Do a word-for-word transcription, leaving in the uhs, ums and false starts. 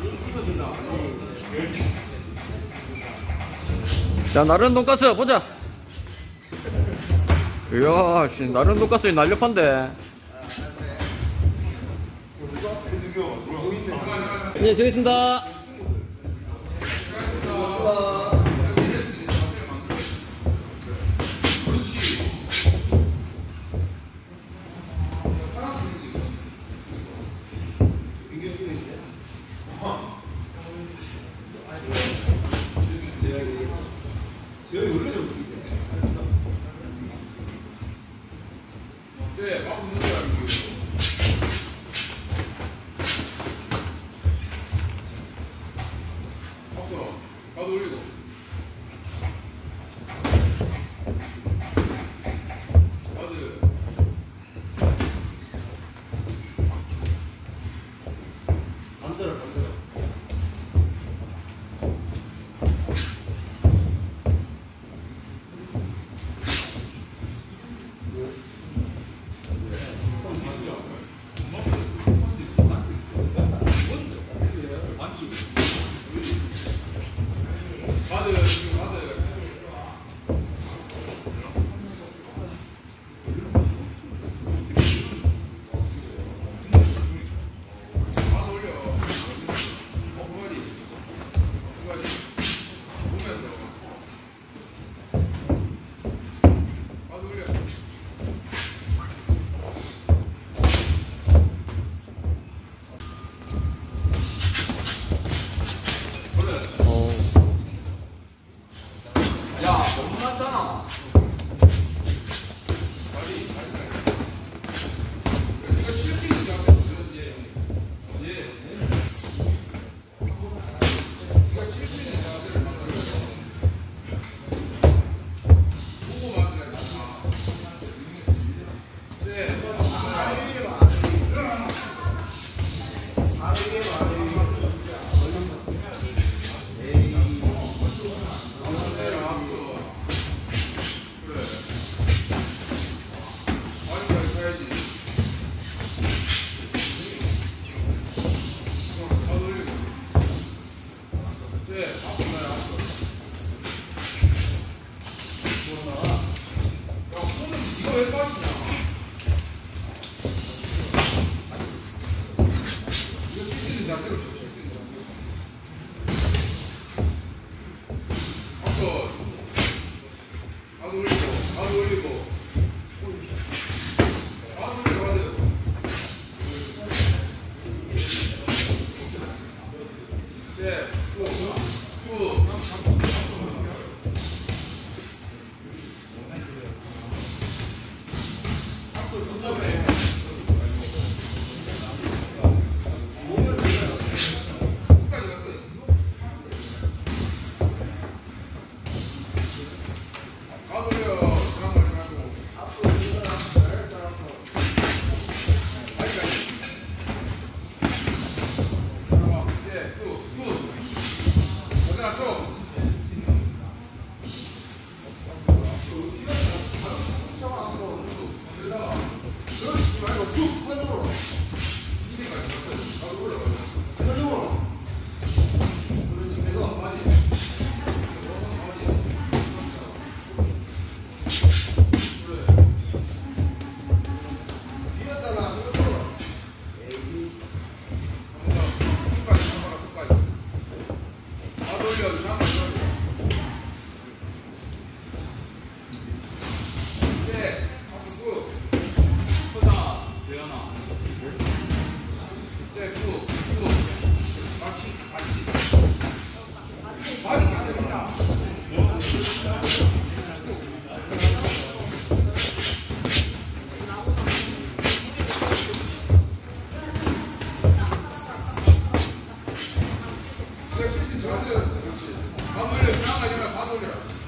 자, 나른 돈가스 보자. 이야, 씨, 나른 돈가스 날렵한데. 네, 되겠습니다. 네, 막 웃는 거야, 이거. 박수, 가도 올리고. 가드. 반대로, 반대로. 가드, 지금 가드. 가드 올려. 어, 그거지. 그거지. 보면서. 가드 올려. 야, 너무 낮잖아. 다리, 다리, 다리. 이거 칠 수 있는 장면 얘. 얘. 이거 칠 수 있는 장면을 만들어야 보고 만들어야 돼. 네. 이거 왜 빠지냐? 이거 칠 수 있는 자세로 쳐, 칠 수 있는 자세로. 앞서. 가드 올리고, 가드 올리고. 가드 올리고, 가드. 네, 또, 또. 실신 자세, 그렇지. 밥 올려, 그냥 가지 말고 밥 올려.